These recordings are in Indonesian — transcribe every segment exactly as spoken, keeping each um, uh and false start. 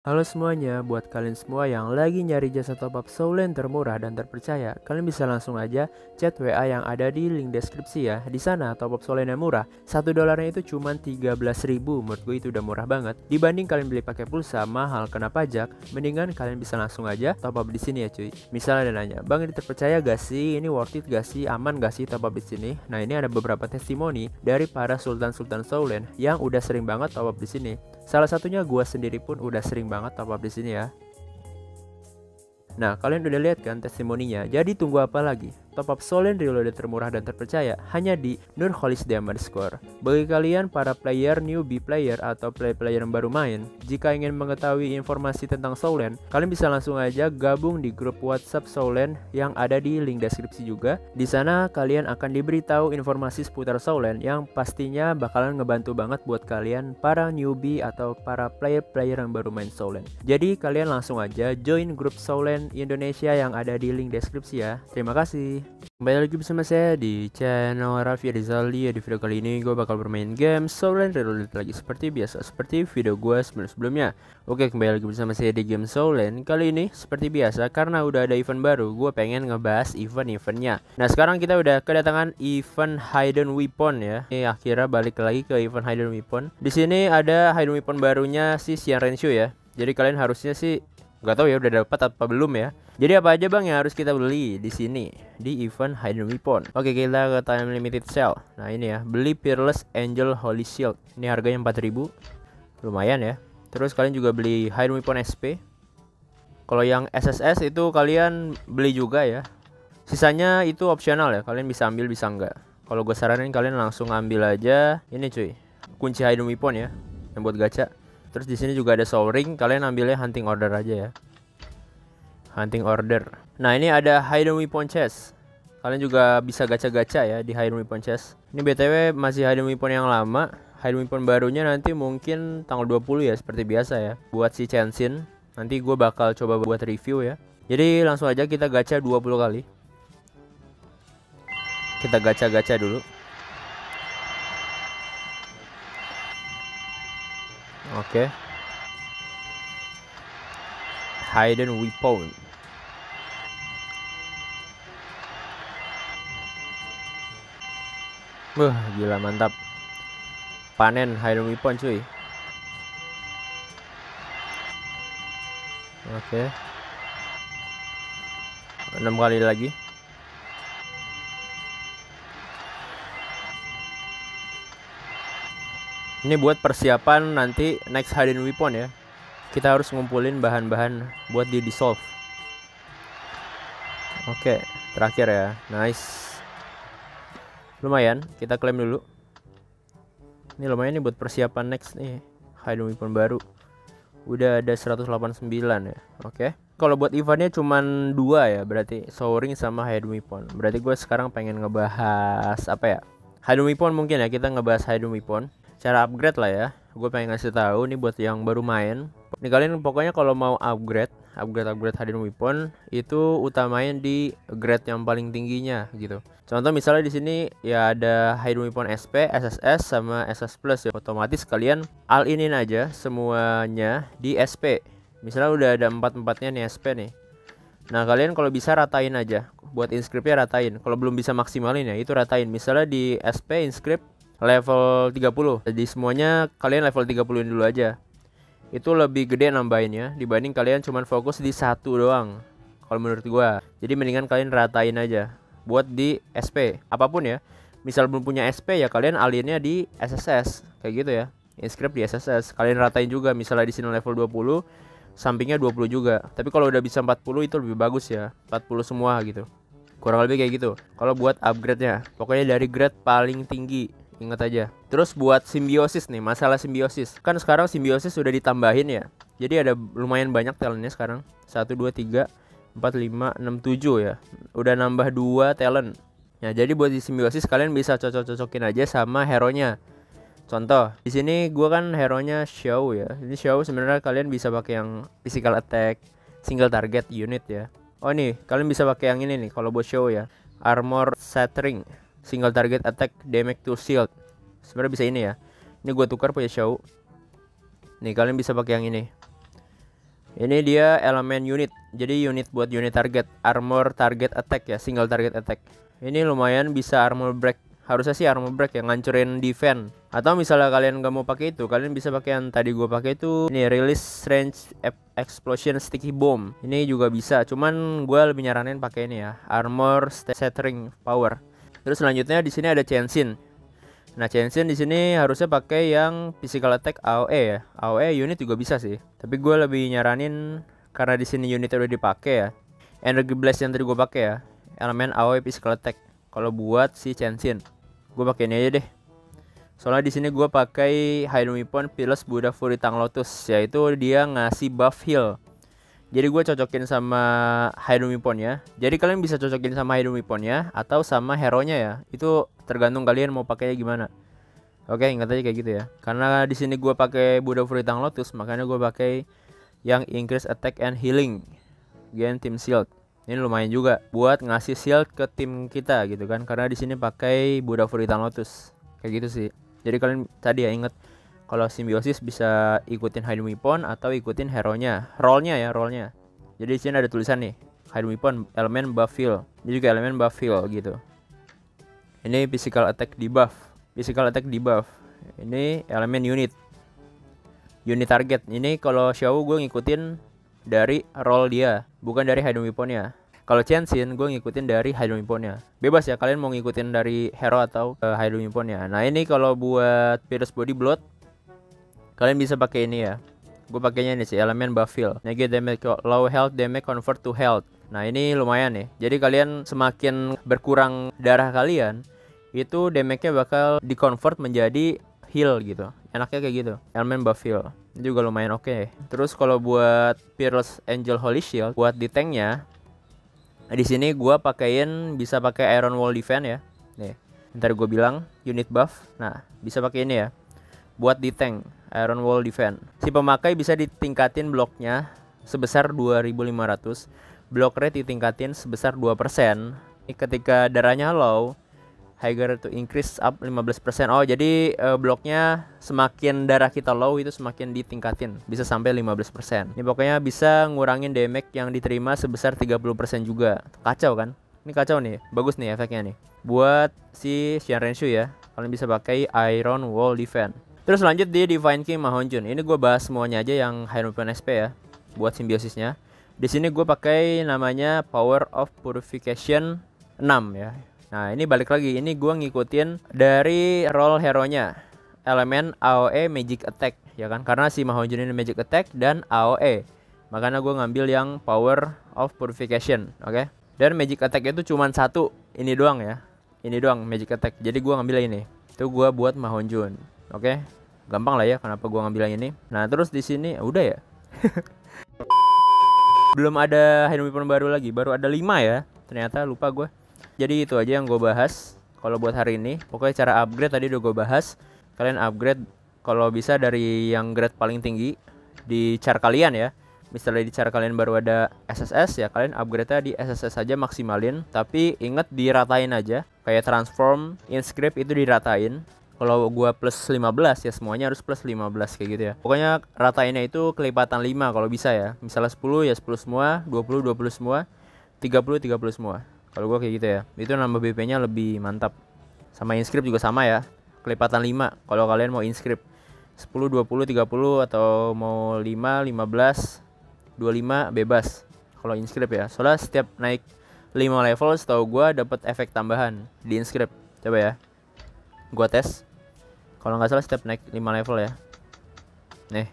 Halo semuanya, buat kalian semua yang lagi nyari jasa top up Soulend termurah dan terpercaya, kalian bisa langsung aja chat W A yang ada di link deskripsi ya. Di sana top up Soulend yang murah, satu dolarnya itu cuma tiga belas ribu. Menurut gue itu udah murah banget. Dibanding kalian beli pakai pulsa mahal kena pajak, mendingan kalian bisa langsung aja top up di sini ya cuy. Misalnya ada nanya, "Bang, ini terpercaya gak sih? Ini worth it gak sih? Aman gak sih top up di sini?" Nah, ini ada beberapa testimoni dari para sultan-sultan Soulend yang udah sering banget top up di sini. Salah satunya gua sendiri pun udah sering banget top up di sini ya. Nah, kalian udah lihat kan testimoninya? Jadi tunggu apa lagi? Top up Soulend Reloaded termurah dan terpercaya hanya di Nurholis Diamond Score. Bagi kalian para player, newbie player, atau player-player yang baru main, jika ingin mengetahui informasi tentang Soulend, kalian bisa langsung aja gabung di grup WhatsApp Soulend yang ada di link deskripsi juga. Di sana kalian akan diberitahu informasi seputar Soulend yang pastinya bakalan ngebantu banget buat kalian para newbie atau para player-player yang baru main Soulend. Jadi kalian langsung aja join grup Soulend Indonesia yang ada di link deskripsi ya. Terima kasih. Kembali lagi bersama saya di channel Raffi Rizaldi. Di video kali ini gue bakal bermain game Soulend Reloaded lagi seperti biasa, seperti video gue sebelum-sebelumnya. Oke, kembali lagi bersama saya di game Soulend. Kali ini seperti biasa, karena udah ada event baru, gue pengen ngebahas event-eventnya. Nah, sekarang kita udah kedatangan event Hidden Weapon ya. Ini akhirnya balik lagi ke event Hidden Weapon. Di sini ada Hidden Weapon barunya si Xian Renshu ya. Jadi kalian harusnya sih nggak tahu ya udah dapat apa belum ya. Jadi apa aja bang yang harus kita beli di sini di event Hidden Weapon? Oke, kita ke time limited sale. Nah, ini ya, beli Peerless Angel Holy Shield. Ini harganya empat ribu. Lumayan ya. Terus kalian juga beli Hidden Weapon S P. Kalau yang S S S itu kalian beli juga ya. Sisanya itu opsional ya. Kalian bisa ambil bisa enggak. Kalau gue saranin kalian langsung ambil aja ini cuy. Kunci Hidden Weapon ya, yang buat gacha. Terus di sini juga ada soul ring, kalian ambilnya hunting order aja ya. Hunting order. Nah, ini ada Hidden Weapon chest. Kalian juga bisa gacha-gacha ya di Hidden Weapon chest. Ini B T W masih Hidden Weapon yang lama. Hidden Weapon barunya nanti mungkin tanggal dua puluh ya, seperti biasa ya. Buat si Chenshin, nanti gue bakal coba buat review ya. Jadi langsung aja kita gacha dua puluh kali. Kita gacha-gacha dulu. Oke. Hidden Weapon. Wah, gila mantap. Panen Hidden Weapon cuy. Oke. enam kali lagi. Ini buat persiapan nanti next Hidden Weapon ya. Kita harus ngumpulin bahan-bahan buat di dissolve. Oke, terakhir ya. Nice. Lumayan, kita klaim dulu. Ini lumayan nih buat persiapan next nih Hidden Weapon baru. Udah ada seratus delapan puluh sembilan ya. Oke. Kalau buat eventnya cuman dua ya, berarti soul ring sama Hidden Weapon. Berarti gue sekarang pengen ngebahas apa ya? Hidden Weapon mungkin ya, kita ngebahas Hidden Weapon. Cara upgrade lah ya. Gue pengen ngasih tahu nih buat yang baru main. Nih kalian pokoknya kalau mau upgrade, upgrade upgrade Hidden Weapon itu utamain di grade yang paling tingginya gitu. Contoh misalnya di sini ya ada Hidden Weapon S P, S S S sama S S Plus ya. Otomatis kalian all inin aja semuanya di S P. Misalnya udah ada empat-empatnya nih S P nih. Nah, kalian kalau bisa ratain aja. Buat inscriptnya ratain. Kalau belum bisa maksimalin ya itu ratain. Misalnya di S P inscript level tiga puluh. Jadi semuanya kalian level tiga puluh dulu aja. Itu lebih gede nambahinnya dibanding kalian cuman fokus di satu doang. Kalau menurut gua. Jadi mendingan kalian ratain aja buat di S P apapun ya. Misal belum punya S P ya kalian alinnya di S S S kayak gitu ya. Inscript di S S S. Kalian ratain juga misalnya di sini level dua puluh, sampingnya dua puluh juga. Tapi kalau udah bisa empat puluh itu lebih bagus ya. empat puluh semua gitu. Kurang lebih kayak gitu. Kalau buat upgrade-nya, pokoknya dari grade paling tinggi. Ingat aja. Terus buat simbiosis nih, masalah simbiosis. Kan sekarang simbiosis sudah ditambahin ya. Jadi ada lumayan banyak talentnya sekarang. satu, dua, tiga, empat, lima, enam, tujuh ya. Udah nambah dua talent. Ya, jadi buat di simbiosis kalian bisa cocok-cocokin aja sama hero-nya. Contoh, di sini gua kan hero-nya Xiao ya. Ini Xiao sebenarnya kalian bisa pakai yang physical attack, single target unit ya. Oh nih, kalian bisa pakai yang ini nih kalau buat Xiao ya. Armor shattering. Single target attack damage to shield. Sebenarnya bisa ini ya. Ini gue tukar punya Xiao. Nih kalian bisa pakai yang ini. Ini dia elemen unit. Jadi unit buat unit target, armor target attack ya, single target attack. Ini lumayan bisa armor break. Harusnya sih armor break yang ngancurin defense. Atau misalnya kalian nggak mau pakai itu, kalian bisa pakai yang tadi gue pakai itu. Ini release range explosion sticky bomb. Ini juga bisa. Cuman gue lebih nyaranin pakai ini ya, armor shattering power. Terus selanjutnya di sini ada Chenshin. Nah, Chenshin di sini harusnya pakai yang physical attack A O E ya. A O E unit juga bisa sih. Tapi gue lebih nyaranin karena di sini unitnya udah dipakai ya. Energy blast yang tadi gue pakai ya. Elemen A O E physical attack. Kalau buat si Chenshin, gue pakai ini aja deh. Soalnya di sini gue pakai Hidden Weapon Peerless Buddha Fury Tang Lotus, yaitu dia ngasih buff heal. Jadi gue cocokin sama Hidden Weapon ya. Jadi kalian bisa cocokin sama Hidden Weapon ya, atau sama hero-nya ya. Itu tergantung kalian mau pakainya gimana. Oke, ingat aja kayak gitu ya. Karena di sini gue pakai Buddha Fury Tang Lotus, makanya gue pakai yang increase attack and healing, gain team shield. Ini lumayan juga buat ngasih shield ke tim kita gitu kan. Karena di sini pakai Buddha Fury Tang Lotus. Kayak gitu sih. Jadi kalian tadi ya inget, kalau simbiosis bisa ikutin Hidden Weapon atau ikutin hero-nya, role-nya ya, role-nya. Jadi di sini ada tulisan nih, Hidden Weapon elemen buff heal. Ini juga elemen buff heal gitu. Ini physical attack debuff, physical attack debuff. Ini elemen unit, unit target. Ini kalau Xiao gue ngikutin dari role dia, bukan dari Hidden Weapon-nya. Kalau Chenshin gue ngikutin dari Hidden Weapon-nya. Bebas ya kalian mau ngikutin dari hero atau uh, Hidden Weapon-nya. Nah ini kalau buat Pierce Body Blood, kalian bisa pakai ini ya. Gue pakainya ini sih, elemen buff heal. Negative damage, low health damage convert to health. Nah ini lumayan nih. Jadi kalian semakin berkurang darah kalian, itu damage-nya bakal di-convert menjadi heal gitu. Enaknya kayak gitu. Elemen buff heal. Ini juga lumayan oke. Okay. Terus kalau buat Peerless Angel Holy Shield, buat di tanknya, di sini gue pakaiin bisa pakai Iron Wall Defense ya. Nih, ntar gue bilang unit buff. Nah, bisa pakai ini ya. Buat di tank Iron Wall Defense. Si pemakai bisa ditingkatin bloknya sebesar dua ribu lima ratus. Block rate ditingkatin sebesar dua persen. Ini ketika darahnya low, higher to increase up lima belas persen. Oh, jadi uh, bloknya semakin darah kita low itu semakin ditingkatin. Bisa sampai lima belas persen. Ini pokoknya bisa ngurangin damage yang diterima sebesar tiga puluh persen juga. Kacau kan? Ini kacau nih. Bagus nih efeknya nih. Buat si Xianrenshu ya, kalian bisa pakai Iron Wall Defense. Terus lanjut di Divine King Mahonjun. Ini gue bahas semuanya aja yang Hidden Weapon S P ya, buat simbiosisnya. Di sini gue pakai namanya Power of Purification enam ya. Nah ini balik lagi, ini gue ngikutin dari role hero-nya, elemen A O E Magic Attack ya kan. Karena si Mahonjun ini Magic Attack dan A O E, makanya gue ngambil yang Power of Purification. Oke okay? Dan Magic Attack itu cuma satu, ini doang ya. Ini doang Magic Attack. Jadi gue ngambil ini. Itu gue buat Mahonjun. Oke, okay? Gampang lah ya kenapa gua ngambil yang ini. Nah terus di sini udah ya. Belum ada Hidden Weapon baru lagi, baru ada lima ya. Ternyata lupa gue. Jadi itu aja yang gue bahas kalau buat hari ini. Pokoknya cara upgrade tadi udah gue bahas. Kalian upgrade kalau bisa dari yang grade paling tinggi di char kalian ya. Misalnya di char kalian baru ada S S S ya, kalian upgrade-nya di S S S aja maksimalin. Tapi inget diratain aja. Kayak transform, inscript itu diratain. Kalau gua plus lima belas ya semuanya harus plus lima belas kayak gitu ya. Pokoknya ratainnya itu kelipatan lima kalau bisa ya. Misalnya sepuluh ya sepuluh semua, dua puluh dua puluh semua, tiga puluh tiga puluh semua. Kalau gua kayak gitu ya. Itu nambah B P-nya lebih mantap. Sama inscript juga sama ya. Kelipatan lima kalau kalian mau inscript. sepuluh, dua puluh, tiga puluh atau mau lima, lima belas, dua puluh lima bebas kalau inscript ya. Soalnya setiap naik lima level setahu gua dapat efek tambahan di inscript. Coba ya. Gua tes. Kalau nggak salah setiap naik lima level ya. Nih.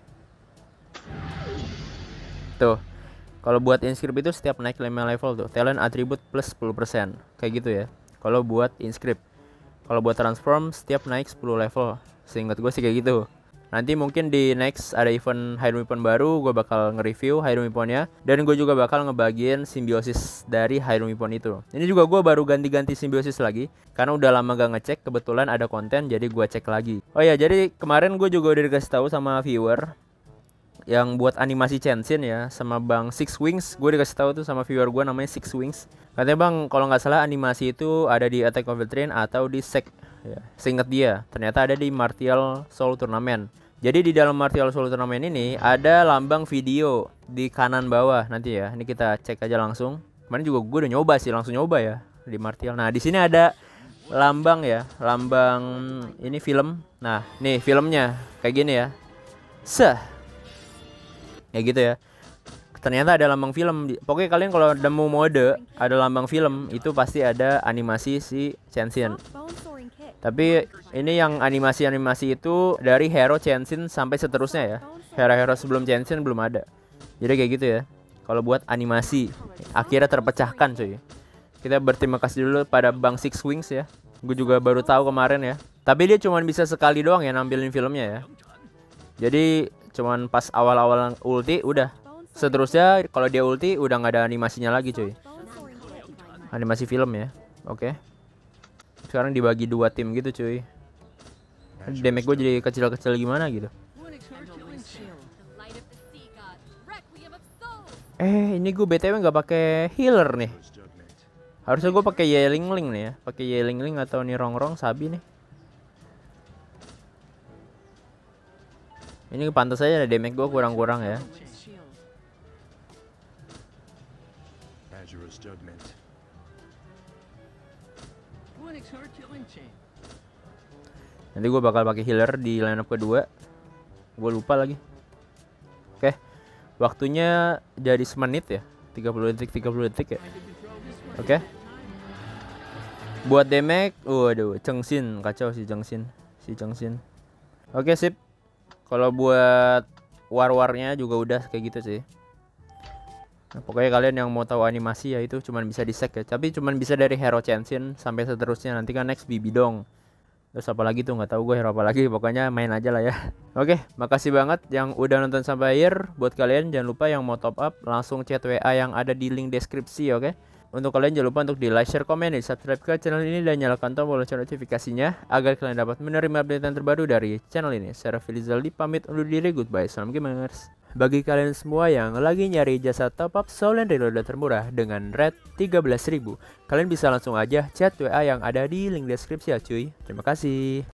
Tuh. Kalau buat inscript itu setiap naik lima level tuh talent attribute plus sepuluh persen. Kayak gitu ya. Kalau buat inscript. Kalau buat transform setiap naik sepuluh level. Seingat gue sih kayak gitu. Nanti mungkin di next ada event Hidden Weapon baru, gue bakal nge-review Hidden Weapon-nya. Dan gue juga bakal ngebagiin simbiosis dari Hidden Weapon itu. Ini juga gue baru ganti-ganti simbiosis lagi karena udah lama gak ngecek, kebetulan ada konten jadi gue cek lagi. Oh ya, jadi kemarin gue juga udah dikasih tahu sama viewer yang buat animasi Chenshin ya, sama Bang Six Wings. Gue dikasih tahu tuh sama viewer gue namanya Six Wings. Katanya bang, kalau nggak salah animasi itu ada di Attack of the Train atau di Sek. Ya, seingat dia, ternyata ada di Martial Soul Tournament. Jadi di dalam Martial Soul Tournament ini ada lambang video di kanan bawah nanti ya. Ini kita cek aja langsung. Kemarin juga gue udah nyoba sih, langsung nyoba ya di Martial. Nah di sini ada lambang ya, lambang ini film. Nah nih filmnya kayak gini ya. Seh, ya gitu ya. Ternyata ada lambang film. Pokoknya kalian kalau nemu mode ada lambang film itu pasti ada animasi si Chenshin. Tapi ini yang animasi-animasi itu dari hero Chenshin sampai seterusnya ya. Hero-hero sebelum Chenshin belum ada. Jadi kayak gitu ya. Kalau buat animasi akhirnya terpecahkan cuy. Kita berterima kasih dulu pada Bang Six Wings ya. Gue juga baru tahu kemarin ya. Tapi dia cuma bisa sekali doang ya nampilin filmnya ya. Jadi cuman pas awal-awal ulti udah. Seterusnya kalau dia ulti udah nggak ada animasinya lagi cuy. Animasi film ya. Oke. Sekarang dibagi dua tim gitu cuy. Damage gue jadi kecil-kecil gimana gitu. Eh ini gue B T W nggak pakai healer nih. Harusnya gue pakai Yeling Ling nih ya. Pakai Yeling Ling atau nih Rongrong Sabi nih. Ini pantas aja damage gue kurang-kurang ya. Nanti gue bakal pakai healer di lineup kedua. Gue lupa lagi. Oke. Waktunya jadi semenit ya. tiga puluh detik tiga puluh detik ya. Oke. Buat damage, waduh, Chengxin kacau si Chengxin. Si Chengxin. Oke, sip. Kalau buat war-warnya juga udah kayak gitu sih. Nah, pokoknya kalian yang mau tahu animasi ya itu cuman bisa di sek ya. Tapi cuman bisa dari hero Chenshin sampai seterusnya. Nanti kan next Bibi dong. Terus apa lagi tuh nggak tahu gue hero apa lagi. Pokoknya main aja lah ya. Oke, makasih banget yang udah nonton sampai akhir. Buat kalian jangan lupa yang mau top up langsung chat W A yang ada di link deskripsi, oke? Untuk kalian jangan lupa untuk di like, share, komen, dan subscribe ke channel ini dan nyalakan tombol lonceng notifikasinya agar kalian dapat menerima update yang terbaru dari channel ini. Saya Filizaldi pamit undur diri, goodbye, salam gamers. Bagi kalian semua yang lagi nyari jasa top up Soul Reloaded termurah dengan rate tiga belas ribu, kalian bisa langsung aja chat W A yang ada di link deskripsi ya cuy. Terima kasih.